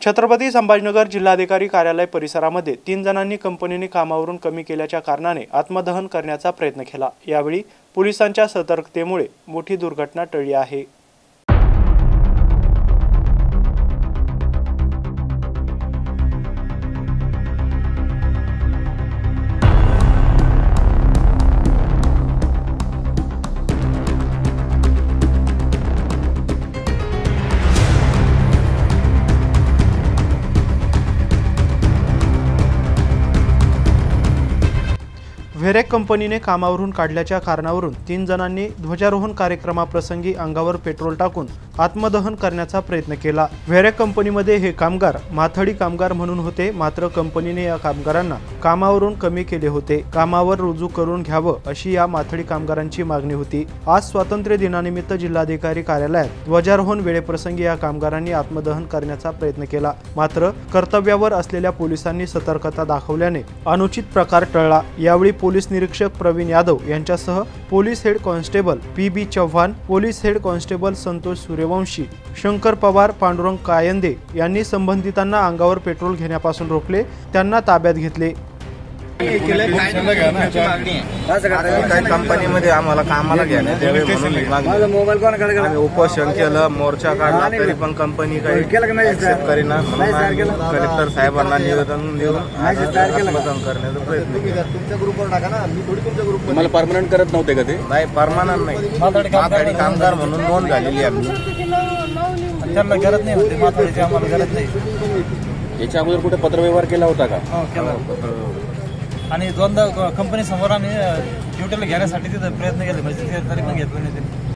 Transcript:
छत्रपती संभाजीनगर जिल्हाधिकारी कार्यालय परिसरामध्ये 3 जणांनी कंपनीने कामावरून कमी केल्याच्या कारणाने आत्मदहन करण्याचा प्रयत्न केला। यावेळी पोलिसांच्या सतर्कतेमुळे मोठी दुर्घटना टळली आहे। व्हेरेक कंपनीने कामावरून काढल्याच्या कारणावरून 3 जणांनी ध्वजारोहण कार्यक्रमाप्रसंगी अंगावर पेट्रोल टाकून आत्मदहन करण्याचा प्रयत्न केला। व्हेरेक कंपनीमध्ये हे कामगार माथाडी कामगार म्हणून होते, मात्र कंपनीने या कामगारांना कामावरून कमी केले होते। कामावर रुजू करून घ्यावं अशी या माथाडी कामगारांची मागणी होती। आज स्वातंत्र्य दिनानिमित्त जिल्हाधिकारी कार्यालयात ध्वजारोहण वेळेप्रसंगी या कामगारांनी आत्मदहन करण्याचा प्रयत्न केला, मात्र कर्तव्यावर असलेल्या पोलिसांनी सतर्कता दाखवल्याने अनुचित प्रकार टळला। यावेळी पोलीस निरीक्षक प्रवीण यादव यांच्यासह police head constable P B. Chavan, police head constable Santosh Suryavanshi, Shankar Pawar, Pandurang Kayande यांनी संबंधितांना अंगावर पेट्रोल घेण्यापासून रोखले, त्यांना ताब्यात घेतले। काही कंपनीमध्ये आम्हाला कामाला घेण्यात यावे म्हणून मोबाईल उपोषण केलं, मोर्चा काढला, तरी पण कंपनी काही ऍक्सेप्ट करेना। कलेक्टर साहेबांना निवेदन देऊन आत्मदहन करण्याचा प्रयत्न केला। तुमच्या ग्रुपवर टाका ना, मी थोडी तुमच्या ग्रुप मला परमनंट करत नव्हते का ते? नाही, परमनंट नाही, माथाडी कामगार म्हणून नोंद झालेली आम्ही। त्यांना गरज नाही होती, माथाडीची आम्हाला गरज नाही। याच्या अगोदर कुठे पत्रव्यवहार केला होता का? आणि दोनदा कंपनी समोर आम्ही ड्युटीला घेण्यासाठी तिथे प्रयत्न केले, म्हणजे तरी पण घेतलं नाही.